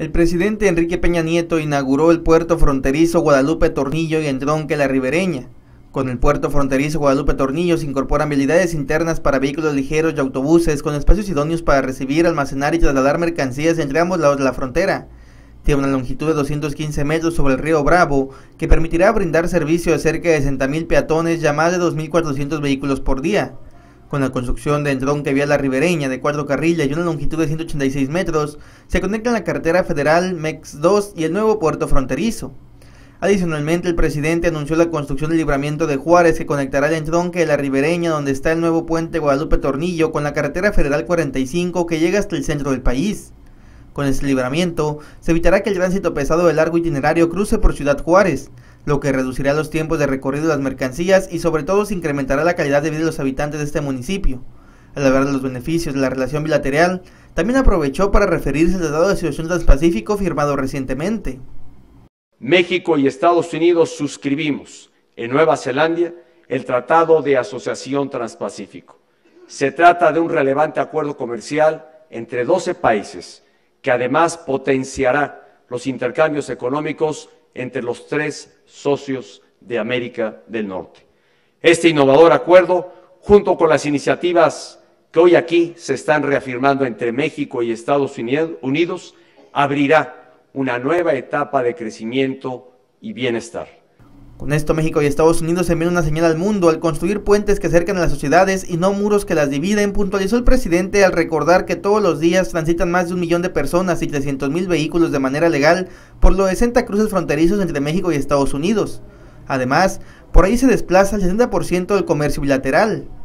El presidente Enrique Peña Nieto inauguró el puerto fronterizo Guadalupe Tornillo y Entronque La Ribereña. Con el puerto fronterizo Guadalupe Tornillo se incorporan vialidades internas para vehículos ligeros y autobuses con espacios idóneos para recibir, almacenar y trasladar mercancías entre ambos lados de la frontera. Tiene una longitud de 215 metros sobre el río Bravo, que permitirá brindar servicio a cerca de 60.000 peatones y a más de 2.400 vehículos por día. Con la construcción de Entronque Vial La Ribereña de 4 carriles y una longitud de 186 metros, se conectan la carretera federal MEX 2 y el nuevo puerto fronterizo. Adicionalmente, el presidente anunció la construcción del libramiento de Juárez, que conectará el Entronque de La Ribereña, donde está el nuevo puente Guadalupe Tornillo, con la carretera federal 45 que llega hasta el centro del país. Con este libramiento, se evitará que el tránsito pesado de largo itinerario cruce por Ciudad Juárez, lo que reducirá los tiempos de recorrido de las mercancías y sobre todo se incrementará la calidad de vida de los habitantes de este municipio. Al hablar de los beneficios de la relación bilateral, también aprovechó para referirse al Tratado de Asociación Transpacífico firmado recientemente. México y Estados Unidos suscribimos en Nueva Zelanda el Tratado de Asociación Transpacífico. Se trata de un relevante acuerdo comercial entre 12 países que además potenciará los intercambios económicos entre los tres socios de América del Norte. Este innovador acuerdo, junto con las iniciativas que hoy aquí se están reafirmando entre México y Estados Unidos, abrirá una nueva etapa de crecimiento y bienestar. Con esto, México y Estados Unidos envían una señal al mundo al construir puentes que acercan a las sociedades y no muros que las dividen, puntualizó el presidente al recordar que todos los días transitan más de 1 millón de personas y 300.000 vehículos de manera legal por los 60 cruces fronterizos entre México y Estados Unidos. Además, por ahí se desplaza el 60% del comercio bilateral.